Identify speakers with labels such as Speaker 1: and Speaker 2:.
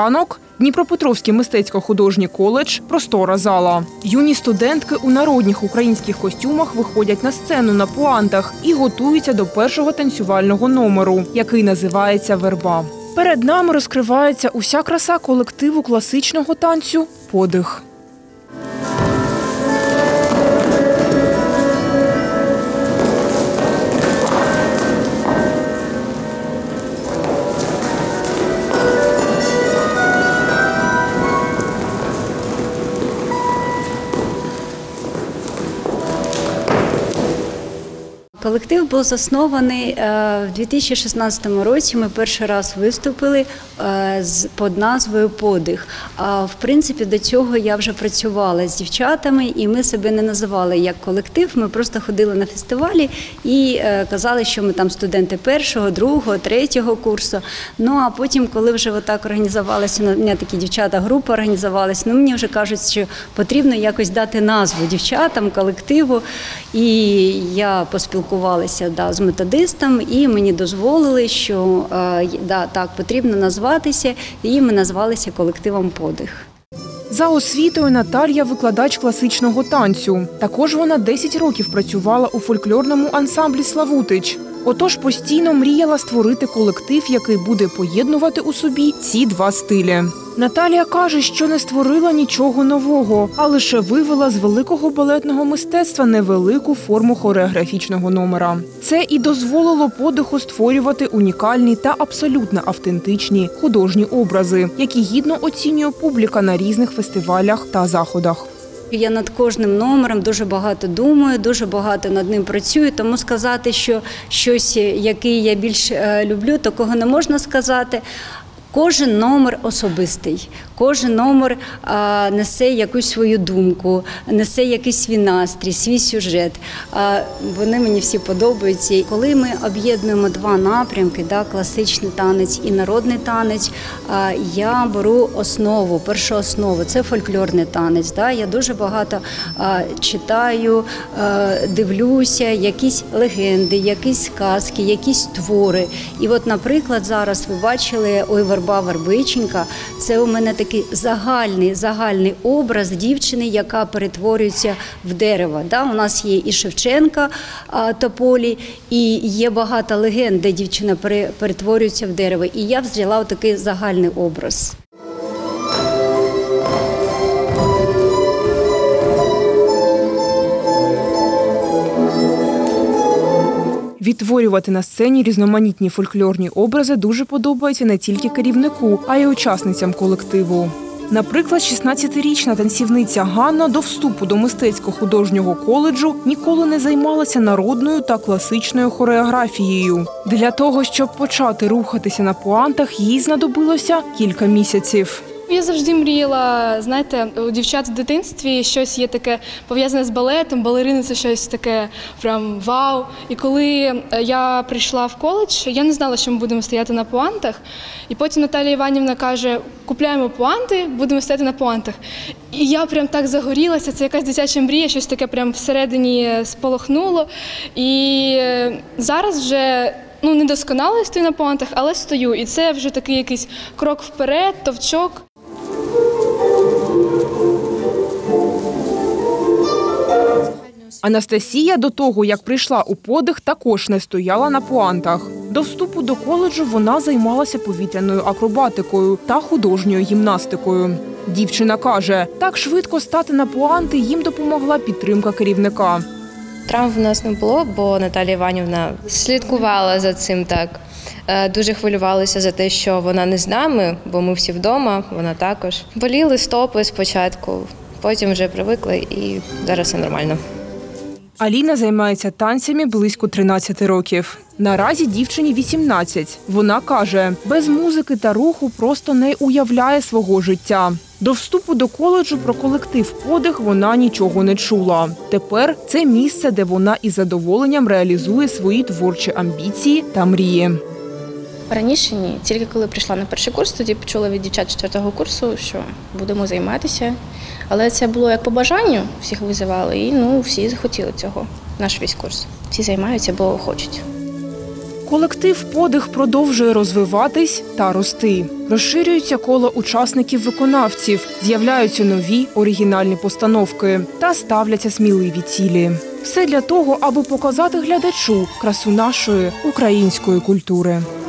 Speaker 1: ранок. Дніпропетровський мистецько-художній коледж – простора зала. Юні студентки у народних українських костюмах виходять на сцену на пуантах і готуються до першого танцювального номеру, який називається «Верба». Перед нами розкривається уся краса колективу класичного танцю «Подих».
Speaker 2: Колектив був заснований в 2016 році. Ми перший раз виступили під назвою «Подих». В принципі, до цього я вже працювала з дівчатами, і ми себе не називали як колектив. Ми просто ходили на фестивалі і казали, що ми там студенти першого, другого, третього курсу. Ну, а потім, коли вже отак організувалися, у мене такі дівчата, група організувалася, ну, мені вже кажуть, що потрібно якось дати назву дівчатам, колективу. І я поспілкувалася з методистом, і мені дозволили, що так, потрібно назватися, і ми назвалися колективом «Подих».
Speaker 1: За освітою Наталія – викладач класичного танцю. Також вона 10 років працювала у фольклорному ансамблі «Славутич». Отож постійно мріяла створити колектив, який буде поєднувати у собі ці два стилі. Наталія каже, що не створила нічого нового, а лише вивела з великого балетного мистецтва невелику форму хореографічного номера. Це і дозволило «Подиху» створювати унікальні та абсолютно автентичні художні образи, які гідно оцінює публіка на різних фестивалях та заходах.
Speaker 2: Я над кожним номером дуже багато думаю, дуже багато над ним працюю, тому сказати, що щось, який я більш люблю, такого не можна сказати. Кожен номер особистий, кожен номер несе якусь свою думку, несе якийсь свій настрій, свій сюжет. Вони мені всі подобаються. І коли ми об'єднуємо два напрямки, класичний танець і народний танець, я беру основу, першу основу – це фольклорний танець. Я дуже багато читаю, дивлюся, якісь легенди, якісь сказки, якісь твори. І от, наприклад, зараз ви бачили «Ой, верба, вербиченька» – це у мене такий загальний образ дівчини, яка перетворюється в дерево. У нас є і Шевченка тополі, і є багато легенд, де дівчина перетворюється в дерево. І я взяла такий загальний образ.
Speaker 1: Відтворювати на сцені різноманітні фольклорні образи дуже подобається не тільки керівнику, а й учасницям колективу. Наприклад, 16-річна танцівниця Ганна до вступу до мистецько-художнього коледжу ніколи не займалася народною та класичною хореографією. Для того, щоб почати рухатися на пуантах, їй знадобилося кілька місяців.
Speaker 3: Я завжди мріяла, знаєте, у дівчат в дитинстві щось є таке пов'язане з балетом, балерини – це щось таке прям вау. І коли я прийшла в коледж, я не знала, що ми будемо стояти на пуантах. І потім Наталія Іванівна каже, купляємо пуанти, будемо стояти на пуантах. І я прям так загорілася, це якась дитяча мрія, щось таке прям всередині спалахнуло. І зараз вже недосконало я стою на пуантах, але стою. І це вже такий якийсь крок вперед, товчок.
Speaker 1: Анастасія до того, як прийшла у «Подих», також не стояла на пуантах. До вступу до коледжу вона займалася повітряною акробатикою та художньою гімнастикою. Дівчина каже, так швидко стати на пуанти їм допомогла підтримка керівника.
Speaker 4: Травм в нас не було, бо Наталія Іванівна слідкувала за цим так. Дуже хвилювалися за те, що вона не з нами, бо ми всі вдома, вона також. Боліли стопи спочатку, потім вже привикли і зараз все нормально.
Speaker 1: Аліна займається танцями близько 13 років. Наразі дівчині 18. Вона каже, без музики та руху просто не уявляє свого життя. До вступу до коледжу про колектив «Подих» вона нічого не чула. Тепер це місце, де вона із задоволенням реалізує свої творчі амбіції та мрії.
Speaker 5: Раніше ні. Тільки коли прийшла на перший курс, тоді почула від дівчат 4-го курсу, що будемо займатися. Але це було як по бажанню, всіх визивали, і всі захотіли цього, наш весь курс. Всі займаються, бо хочуть.
Speaker 1: Колектив «Подих» продовжує розвиватись та рости. Розширюється коло учасників-виконавців, з'являються нові оригінальні постановки та ставляться сміливі цілі. Все для того, аби показати глядачу красу нашої української культури.